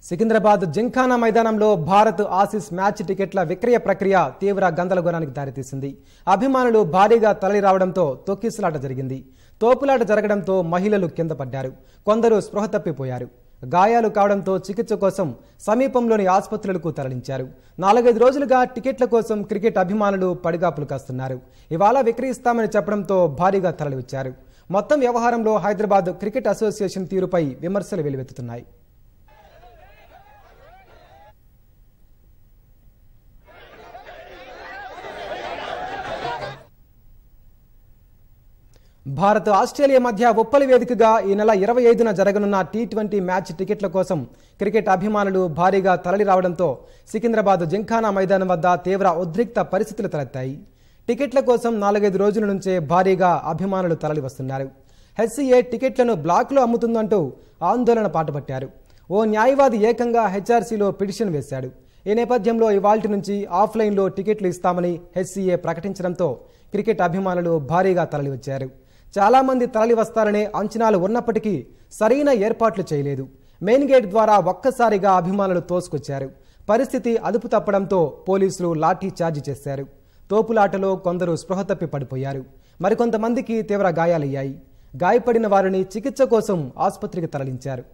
సికింద్రాబాద్ జింఖానా మైదానంలో Bharat Aussies match టికెట్ల విక్రయ ప్రక్రియ తీవ్ర గందరగోళానికి దారితీసింది. అభిమానులు భారీగా తరలిరావడంతో తొక్కిసలాట జరిగింది. తోపులాట జరగడంతో మహిళలు కింద పడ్డారు. కొందరు స్పృహ తప్పిపోయారు. గాయాలు కావడంతో చికిత్స కోసం సమీపంలోని ఆసుపత్రులకు తరలించారు. 4-5 రోజులుగా టికెట్ల కోసం క్రికెట్ అభిమానులు పడిగాపులు కాస్తున్నారు. ఇవాళ విక్రయిస్తామని చెప్పడంతో భారీగా తరలివచ్చారు. మొత్తం వ్యవహారంలో హైదరాబాద్ క్రికెట్ అసోసియేషన్ తీరుపై విమర్శలు వెల్లువెత్తుతున్నాయి. భారత్ ఆస్ట్రేలియా మధ్య ఉప్పలి వేదికగా ఈ నెల 25న జరగనున్న టీ20 మ్యాచ్ టికెట్ల కోసం క్రికెట్ అభిమానులు భారీగా తరలిరావడంతో సికింద్రాబాద్ జింఖానా మైదానం వద్ద తీవ్ర ఉద్రిక్త పరిస్థితులు తలెత్తాయి. టికెట్ల కోసం 4-5 రోజుల నుంచే భారీగా అభిమానులు తరలివస్తున్నారు. హెచ్సీఏ టికెట్లను బ్లాక్లో అమ్ముతుందంటూ ఆందోళన పాటుపట్టారు. ఓ న్యాయవాది ఏకంగా హెచ్ఆర్సీలో పిటిషన్ వేశాడు. ఈ నేపథ్యంలో ఇవాల్టి నుంచి ఆఫ్లైన్లో టికెట్లు ఇస్తామని హెచ్సీఏ ప్రకటించడంతో క్రికెట్ అభిమానులు భారీగా తరలివచ్చారు. చాలా మంది తరలి వస్తారనే అంచనాలు ఉన్నప్పటికీ సరైన ఏర్పాట్లు చేయలేదు. మెయిన్ గేట్ ద్వారా ఒక్కసారిగా అభిమానులు తోసుకొచ్చారు. పరిస్థితి అదుపు తప్పడంతో పోలీసులు లాఠీ చార్జి చేశారు. తోపులాటలో కొందరు స్పృహ తప్పి పడిపోయారు. మరికొంతమందికి తీవ్ర గాయాలయ్యాయి. గాయపడిన వారిని చికిత్స కోసం ఆసుపత్రికి తరలించారు.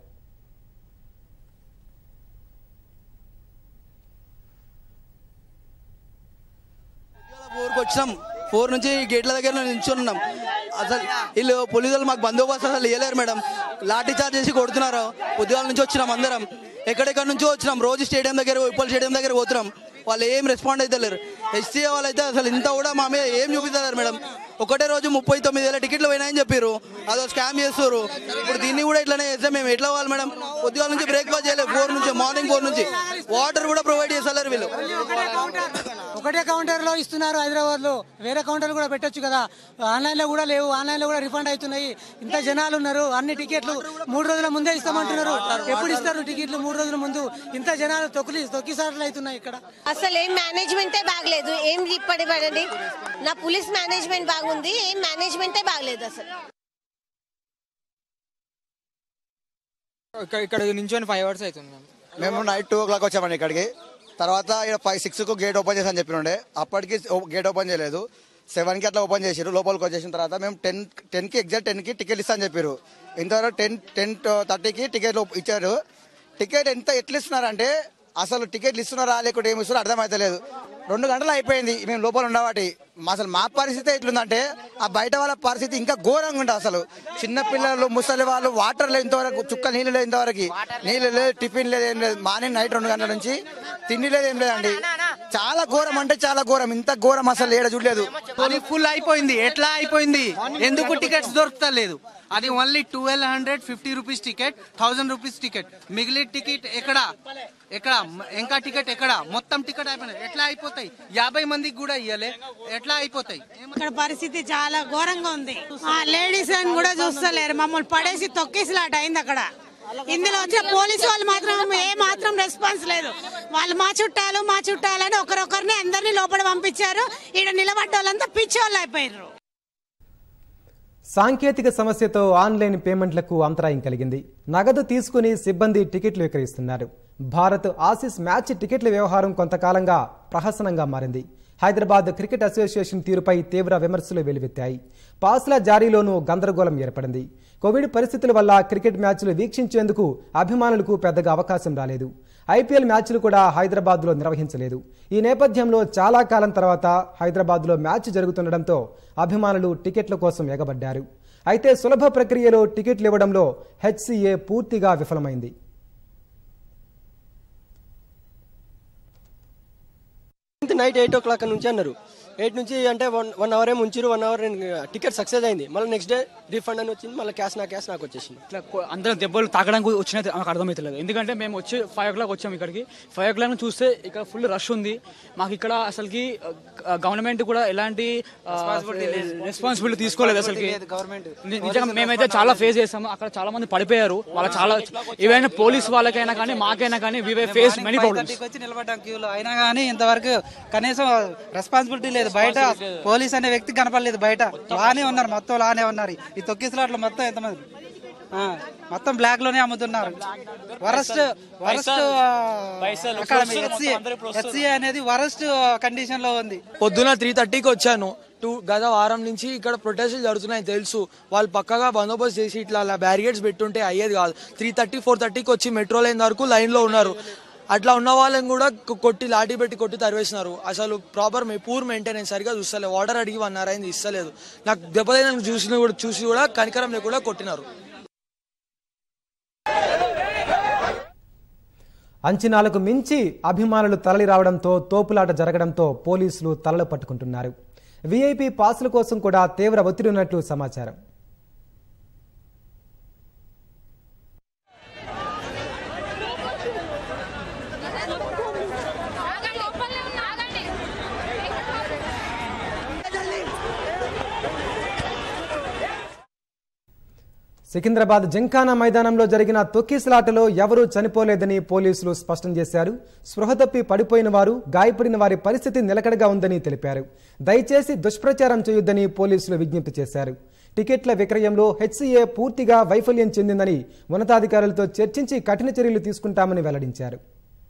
ఫోర్ నుంచి గేట్ల దగ్గర నిల్చున్నాం. అసలు వీళ్ళు పోలీసులు మాకు బందోబస్తు అసలు ఇవ్వలేరు మేడం. లాఠీ చార్జ్ చేసి కొడుతున్నారు. పొద్దుగాల నుంచి వచ్చినాం అందరం. ఎక్కడెక్కడి నుంచో వచ్చినాం. రోజు స్టేడియం దగ్గర ఉప్పల్ స్టేడియం దగ్గర పోతున్నాం. వాళ్ళు ఏం రెస్పాండ్ అయితే లేరు. హెచ్సీఏ వాళ్ళు అయితే అసలు ఇంత కూడా మా మీద ఏం చూపిస్తారు మేడం. ఒకటే రోజు 39,000 టికెట్లు పోయినాయని చెప్పారు. అదో స్కామ్ చేస్తారు. ఇప్పుడు దీన్ని కూడా ఇట్లానే చేస్తే మేము ఎట్లా పోవాలి మేడం? పొద్దుగాల నుంచి బ్రేక్ఫాస్ట్ చేయలేదు. మార్నింగ్ 4 నుంచి వాటర్ కూడా ప్రొవైడ్ చేస్తారు వీళ్ళు. ఒకటే కౌంటర్ లో ఇస్తున్నారు హైదరాబాద్ లో. వేరే కౌంటర్లు కూడా పెట్టొచ్చు కదా. ఆన్లైన్ లో కూడా లేవు. ఆన్లైన్ లో కూడా రిఫండ్ అవుతున్నాయి. ఇంత జనాలు ఉన్నారు. అన్ని టికెట్లు 3 రోజుల ముందే ఇస్తామంటున్నారు. ఎప్పుడు ఇస్తారు టికెట్లు? 3 రోజుల ముందు. ఇంత జనాలు తొక్కిసాట్లు అవుతున్నాయి ఇక్కడ. అసలు ఏం మేనేజ్మెంటే బాగలేదు. ఏం పడండి. నా పోలీస్ మేనేజ్మెంట్ బాగుంది. ఏం మేనేజ్మెంటే బాగలేదు అసలు. ఇక్కడ నుంచి 5 hours అవుతుంది. మేము నైట్ 2 o'clock వచ్చామండి ఇక్కడికి. తర్వాత ఇక్కడ 5-6కు గేట్ ఓపెన్ చేసి చెప్పినండే. అప్పటికి గేట్ ఓపెన్ చేయలేదు. 7కి అట్లా ఓపెన్ చేసారు. లోపలికి వచ్చేసిన తర్వాత మేము 10కి ఎగ్జాక్ట్ 10కి టికెట్ ఇస్తా అని చెప్పారు. ఇంతవరకు 10:30కి టికెట్లు ఇచ్చారు. టికెట్ ఎట్లా ఇస్తున్నారంటే అసలు టికెట్లు ఇస్తున్నారా లేకుంటే ఏమి ఇస్తున్నారో అర్థమైతలేదు. 2 గంటలు అయిపోయింది మేము లోపల ఉండబట్టి. అసలు మా పరిస్థితి ఎట్లుందంటే ఆ బయట వాళ్ళ పరిస్థితి ఇంకా ఘోరంగా ఉంటుంది. అసలు చిన్నపిల్లలు, ముసలి వాళ్ళు వాటర్ లేదు, ఇంతవరకు చుక్క నీళ్ళు లేదు, ఇంతవరకు నీళ్ళు లేదు, టిఫిన్ లేదు, ఏం లేదు. మార్నింగ్ నైట్ 2 గంటల నుంచి తిండి లేదు, ఏం లేదండి. చాలా ఘోరం అంటే చాలా ఘోరం. ఇంత ఘోరం అసలు ఏడ చూడలేదు. అది ఫుల్ అయిపోయింది. ఎట్లా అయిపోయింది? ఎందుకు టికెట్స్ దొరుకుతలేదు? అది only 1250 rupees ticket, 1000 rupees ticket. మిగిలిన టికెట్ ఎక్కడ ఇంకా టికెట్ ఎక్కడ? మొత్తం టికెట్ అయిపోయినాయి. ఎట్లా అయిపోతాయి? 50 మందికి కూడా ఇయ్యలే. ఎట్లా అయిపోతాయి? ఇక్కడ పరిస్థితి చాలా ఘోరంగా ఉంది. లేడీస్ అని కూడా చూస్తలేరు. మమ్మల్ని పడేసి తొక్కేసిలాట అయింది అక్కడ. ఇందులో వచ్చిన పోలీసు వాళ్ళు మాత్రం ఏ మాత్రం రెస్పాన్స్ లేదు. వాళ్ళు మా చుట్టాలని ఒకరొకరిని అందరినీ లోపల పంపించారు. ఈడ నిలబడ్డ వాళ్ళంతా పిచ్చి వాళ్ళు అయిపోయారు. సాంకేతిక సమస్యతో ఆన్లైన్ పేమెంట్లకు అంతరాయం కలిగింది. నగదు తీసుకుని సిబ్బంది టికెట్లు విక్రయిస్తున్నారు. భారత్ ఆసీస్ మ్యాచ్ టికెట్ల వ్యవహారం కొంతకాలంగా ప్రహసనంగా మారింది. హైదరాబాద్ క్రికెట్ అసోసియేషన్ తీరుపై తీవ్ర విమర్శలు వెల్లువెత్తాయి. పాస్ల జారీలోనూ గందరగోళం ఏర్పడింది. కోవిడ్ పరిస్థితుల వల్ల క్రికెట్ మ్యాచ్లు వీక్షించేందుకు అభిమానులకు పెద్దగా అవకాశం రాలేదు. ఐపీఎల్ మ్యాచ్లు కూడా హైదరాబాద్లో నిర్వహించలేదు. ఈ నేపథ్యంలో చాలా కాలం తర్వాత హైదరాబాద్లో మ్యాచ్ జరుగుతుండటంతో అభిమానులు టికెట్ల కోసం ఎగబడ్డారు. అయితే సులభ ప్రక్రియలో టికెట్లు ఇవ్వడంలో హెచ్సీఏ పూర్తిగా విఫలమైంది. నైట్ 8 o'clock నుంచి అన్నారు. 8 నుంచి అంటే 1 hour ఏమి ఉంచారు. 1 hour టికెట్ సక్సెస్ అయింది. మళ్ళీ నెక్స్ట్ డే రీఫండ్ అని వచ్చింది. మళ్ళీ క్యాష్ నాకు వచ్చేసింది. ఇట్లా అందరూ దెబ్బలు తాగడానికి వచ్చినది నాకు అర్థమవుతలేదు. ఎందుకంటే మేము వచ్చి 5 o'clock వచ్చాము ఇక్కడికి. 5 o'clock చూస్తే ఇక్కడ ఫుల్ రష్ ఉంది. మాకు ఇక్కడ అసలుకి గవర్నమెంట్ కూడా ఎలాంటి రెస్పాన్సిబిలిటీ తీసుకోలేదు. అసలుకి నిజంగా మేమైతే చాలా ఫేస్ చేసాము. అక్కడ చాలా మంది పడిపోయారు. వాళ్ళ చాలా ఈవెన్ పోలీస్ వాళ్ళకైనా కానీ మాకైనా కానీ వి ఫేస్ మెనీ ప్రాబ్లమ్స్. వచ్చి నిలబడ్డాం క్యూలో అయినా కానీ ఇంతవరకు కనీసం రెస్పాన్సిబిలిటీ లేదు. బయట పోలీస్ అనే వ్యక్తి కనపడలేదు. బయట లానే ఉన్నారు. మొత్తం లానే ఉన్నారు. ఈ తొక్కిసలాట్లు మొత్తం ఎంతమంది మొత్తం బ్లాక్ లోనే అమ్ముతున్నారు. వరస్ట్ హెచ్సిఏ అనేది వరస్ట్ కండిషన్ లో ఉంది. పొద్దున 3:30కి వచ్చాను. గత వారం నుంచి ఇక్కడ ప్రొటెస్టులు జరుగుతున్నాయి తెలుసు. వాళ్ళు పక్కగా బందోబస్తు చేసి ఇట్లా బ్యారికేడ్స్ పెట్టుంటే అయ్యేది కాదు. 3:30, 4:30కి వచ్చి మెట్రో లైన్ వరకు లైన్ లో ఉన్నారు. అట్లా ఉన్న వాళ్ళని కూడా కొట్టి లాఠీ పెట్టి కొట్టి తరివేసినారు. అసలు ప్రాపర్ పూర్ మెయింటెనెన్స్ సరిగా చూస్తలేదు. వాటర్ అడిగి 1 hour అయింది, ఇస్తలేదు. నాకు దెబ్బతైన చూసి కూడా కనికరం లేకుండా కొట్టినారు. అంచనాలకు మించి అభిమానులు తరలి రావడంతో తోపులాట జరగడంతో పోలీసులు తలలు పట్టుకుంటున్నారు. వీఐపీ పాసుల కోసం కూడా తీవ్ర ఒత్తిడి ఉన్నట్లు సమాచారం. సికింద్రాబాద్ జింకానా మైదానంలో జరిగిన తొక్కిసలాటలో ఎవరూ చనిపోలేదని పోలీసులు స్పష్టం చేశారు. స్పృహ తప్పి పడిపోయిన వారు, గాయపడిన వారి పరిస్థితి నిలకడగా ఉందని తెలిపారు. దయచేసి దుష్ప్రచారం చేయొద్దని పోలీసులు విజ్ఞప్తి చేశారు. టికెట్ల విక్రయంలో హెచ్సిఏ పూర్తిగా వైఫల్యం చెందిందని ఉన్నతాధికారులతో చర్చించి కఠిన చర్యలు తీసుకుంటామని వెల్లడించారు.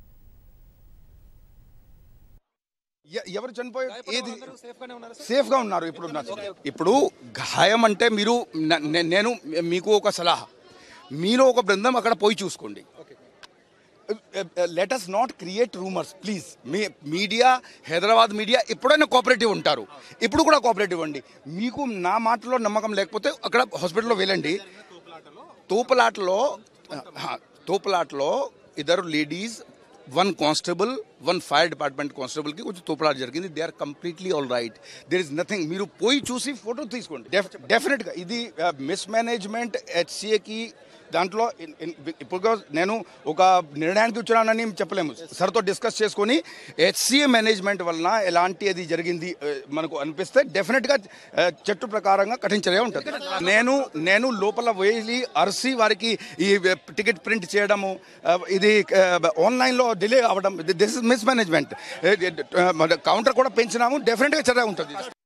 ఎవరు చనిపోయారు, ఏది సేఫ్ గా ఉన్నారు. ఇప్పుడు గాయం అంటే మీరు నేను మీకు ఒక సలహా, మీరు ఒక బృందం అక్కడ పోయి చూసుకోండి. Let us not create rumours please. Media, Hyderabad media ఎప్పుడైనా కోఆపరేటివ్ ఉంటారు, ఇప్పుడు కూడా కోఆపరేటివ్ అండి. మీకు నా మాటలో నమ్మకం లేకపోతే అక్కడ హాస్పిటల్లో వెళ్ళండి. తోపులాటలో ఇద్దరు ladies, 1 constable, 1 fire department constable కి కొంచెం తోపులాట జరిగింది. They are completely all right. There is nothing. మీరు పోయి చూసి ఫోటో తీసుకోండి. డెఫినెట్ గా ఇది మిస్మేనేజ్మెంట్ హెచ్సిఏకి దాంట్లో ఇప్పుడు నేను ఒక నిర్ణయానికి వచ్చానని చెప్పలేము. సార్తో డిస్కస్ చేసుకొని హెచ్సిఏ మేనేజ్మెంట్ వలన ఎలాంటి అది జరిగింది మనకు అనిపిస్తే డెఫినెట్గా చట్ట ప్రకారంగా కఠిన చర్య ఉంటుంది. నేను లోపల వెళ్ళి అరిసి వారికి ఈ టికెట్ ప్రింట్ చేయడము, ఇది ఆన్లైన్లో డిలే అవ్వడం, దిస్ ఇస్ మిస్మేనేజ్మెంట్. కౌంటర్ కూడా పెంచినాము, డెఫినెట్గా చర్య ఉంటుంది.